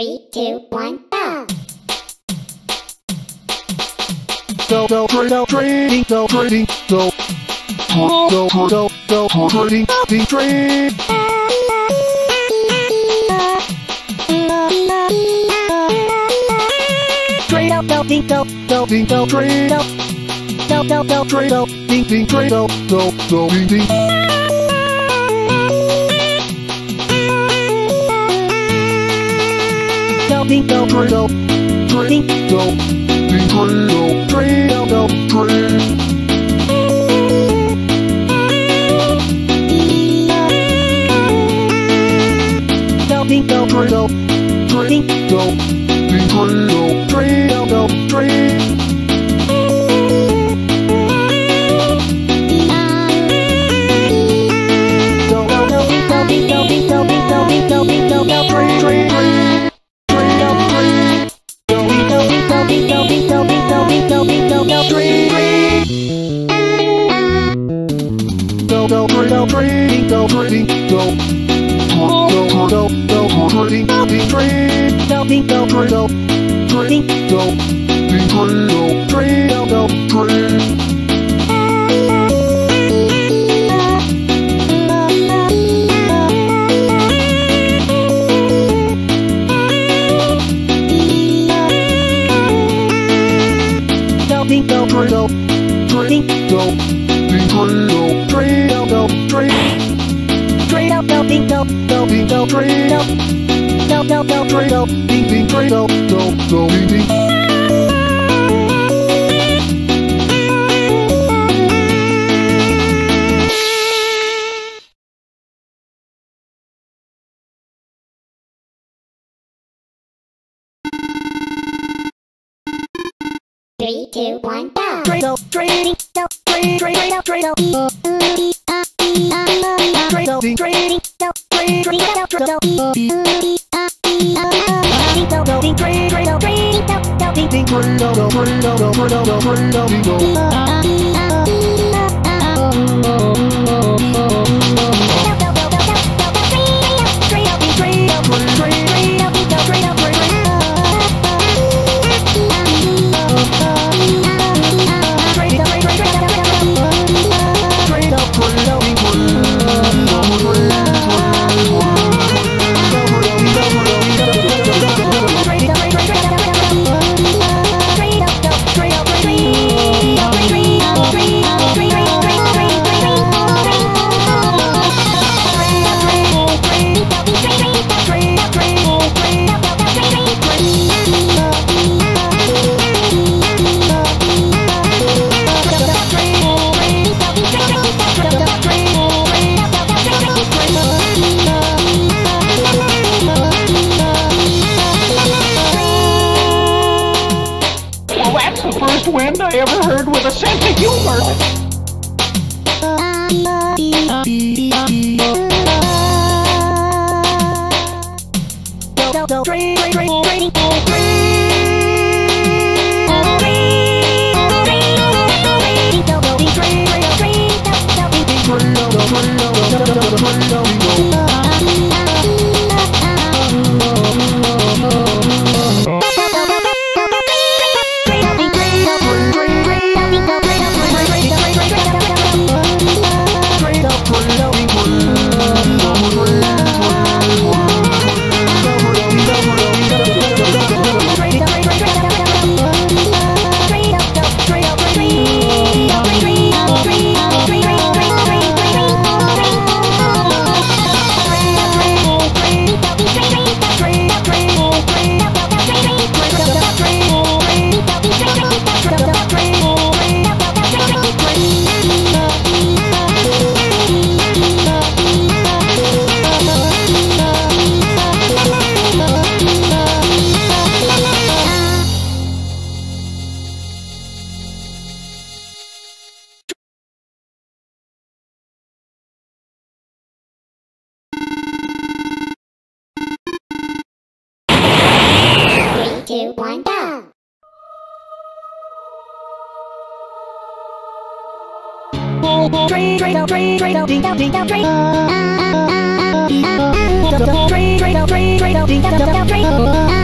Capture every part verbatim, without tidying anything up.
Three, two, one, go! Go, go, go, trading, go, trading, go. Go, go, go, go, trading, trading, trade. Trade out, go, ding, go, go, ding, go, trade out. Go, go, go, trade out, ding, ding, trade out, go, go, ding, ding. Go, ding, go, trade out, trading, go, ding, trade out, trade out, go, trade. Ding go trade out, trading go, ding trade out, trade out go, trade. Go go go ding go ding go ding go ding go ding go ding go go trade trade trade trade out trade. Go ding go ding go ding go ding go ding go ding go ding go go trade trade. Go go trade out trading go trading go. Go go go go trading ding trade go ding go trade out trading go ding trade out trade out go trade. Go ding go trade out trading go ding trade out trade out go trade. Trade out, go, ding, go, go, ding, go, trade out. Go, go, go, trade out, ding, ding, trade out, go, go, ding, ding. Three, two, one, go! Trade out, trading, go, trade, trade, trade out, trade out. Trade out, ding, trading, go, trade, trade out, trade out. Ding, go, go, ding, trade, trade out, trade, go, go, ding, ding, trade out, trade out, trade out, trade out, ding, go. Wind I ever heard with a sense of humor. Go, go, go, trade, trade, trade, trading, two, one, go! Trade, trade out, trade, trade out, ding out, ding out, trade. Trade, trade out, trade, trade out, ding out, ding out, trade.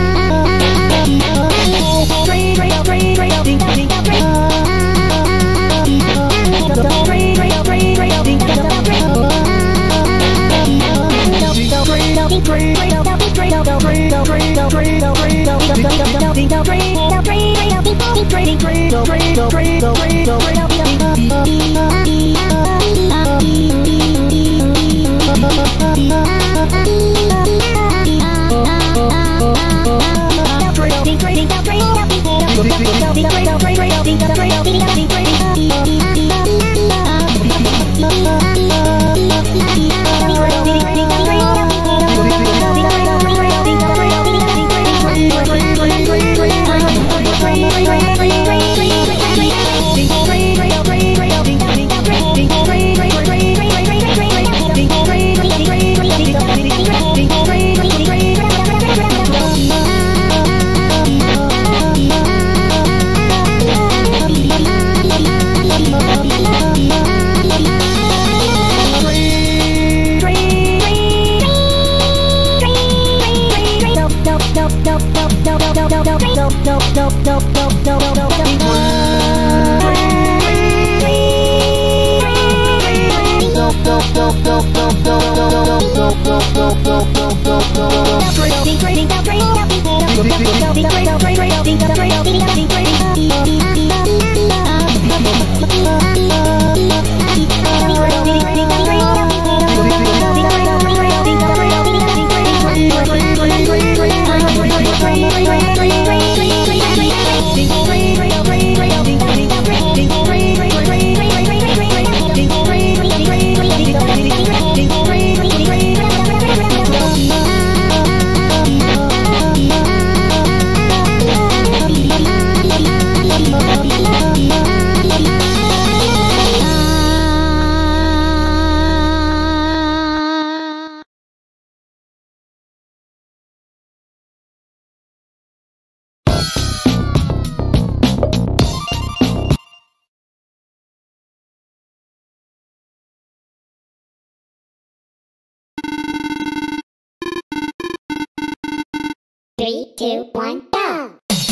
Three, two, one, go!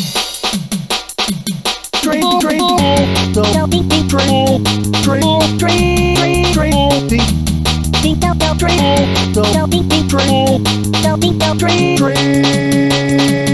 Drink, drink, go, drink, drink, drink, drink, drink, drink, drink, go, go, drink, go, drink, drink, drink, go, drink, go, drink, drink.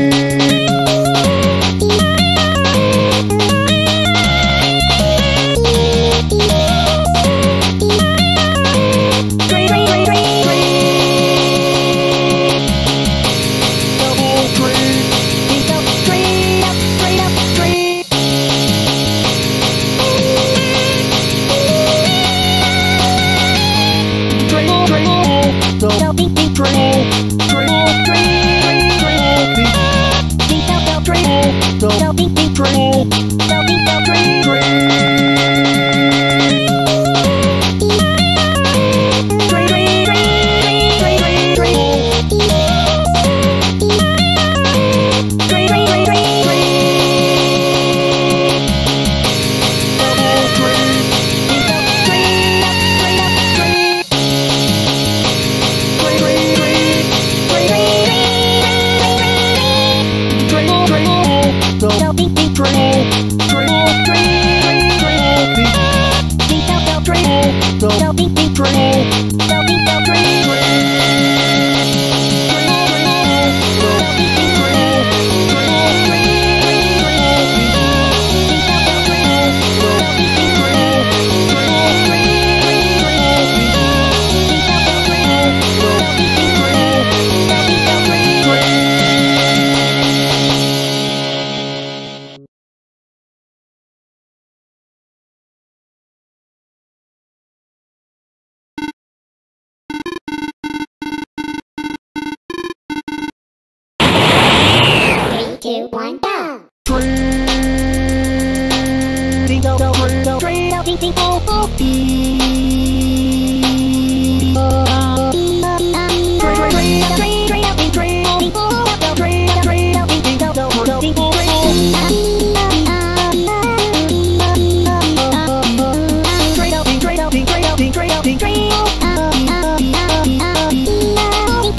Two, one, go!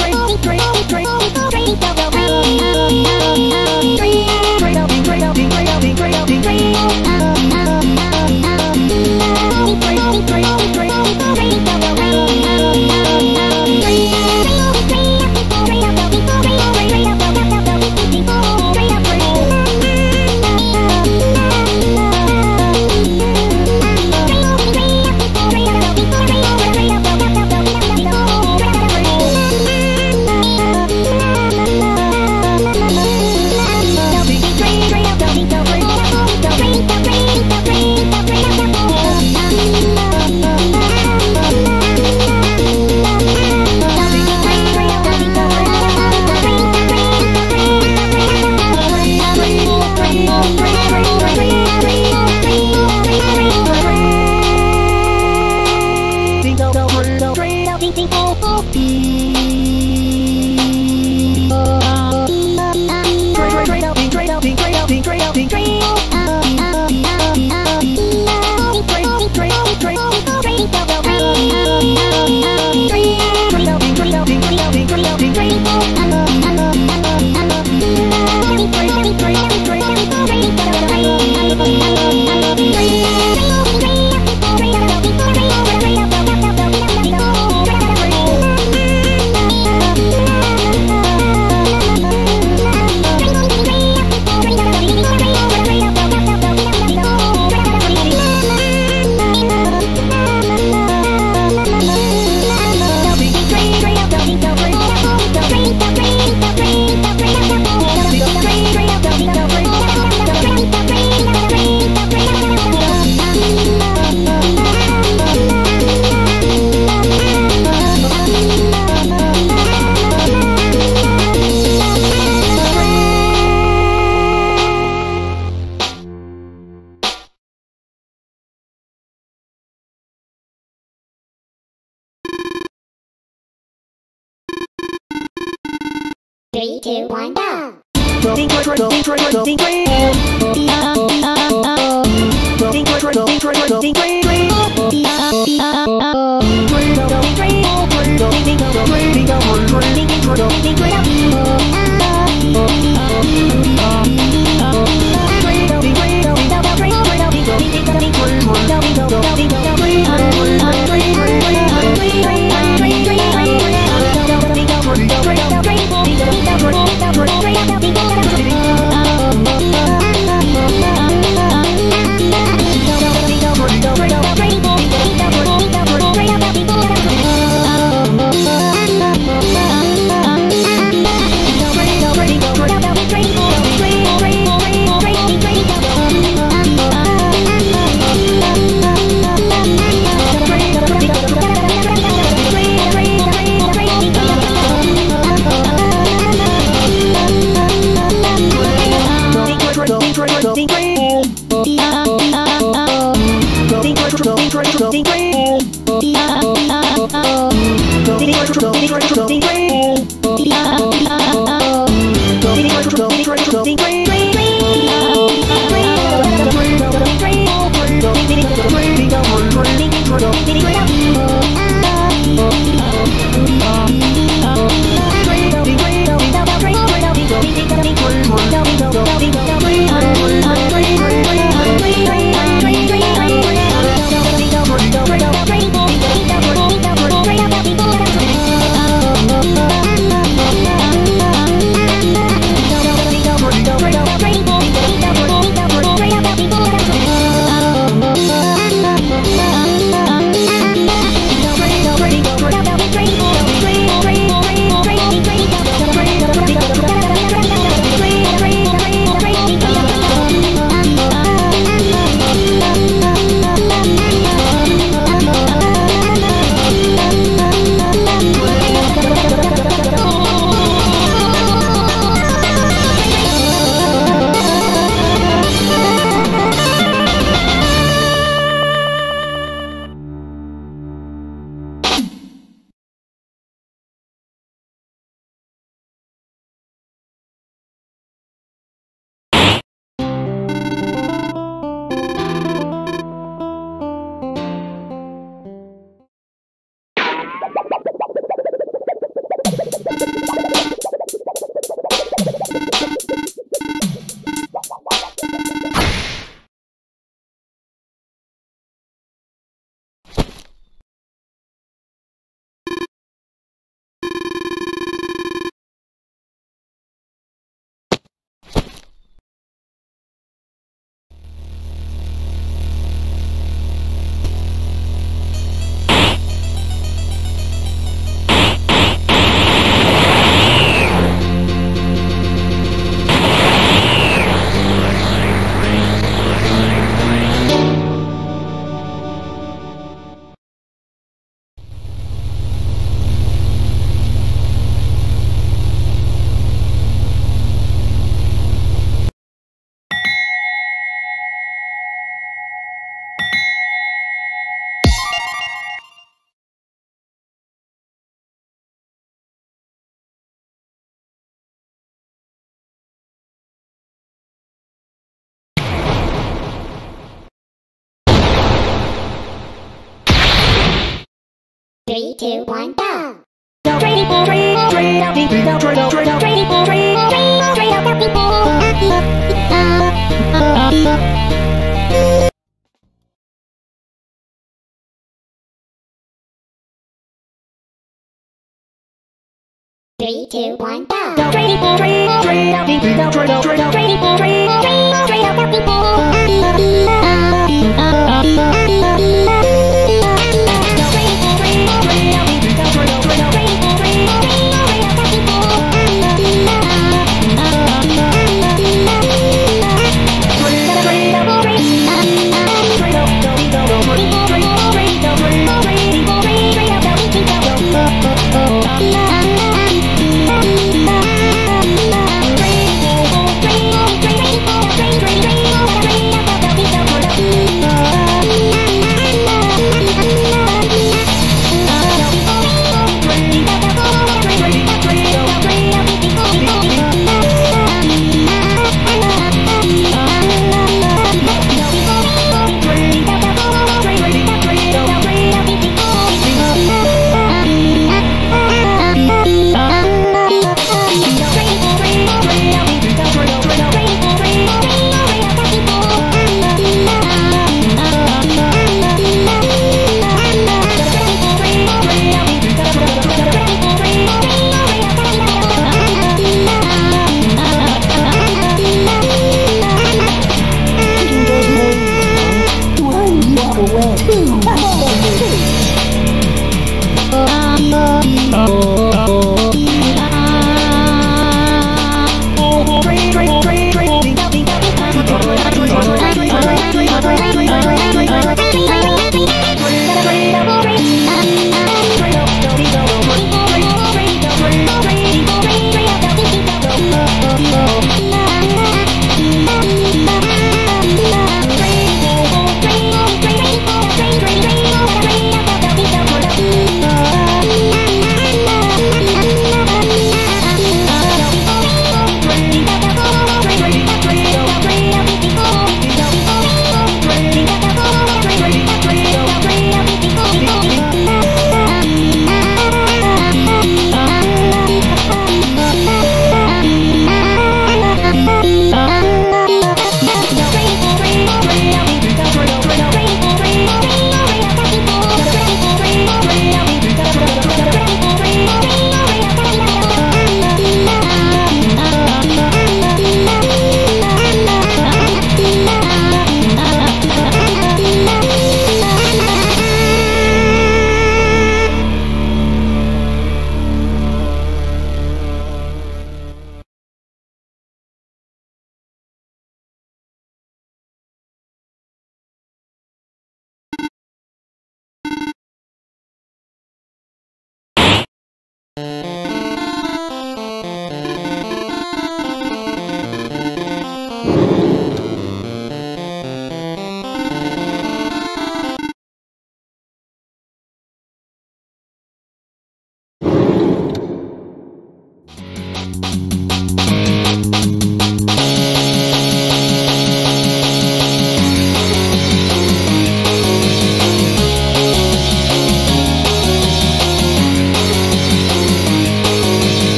Drink, Three, two, one, go! Going crazy, going crazy, going crazy. Going crazy, going crazy, going crazy. Three, Three, two, one, go. Go trade, trade, trade out people. Go trade, trade, trade, trade, trade, trade out people. Three, two, one, go. Go trade, trade, trade out people. Go trade, trade, trade, trade, trade, trade out people.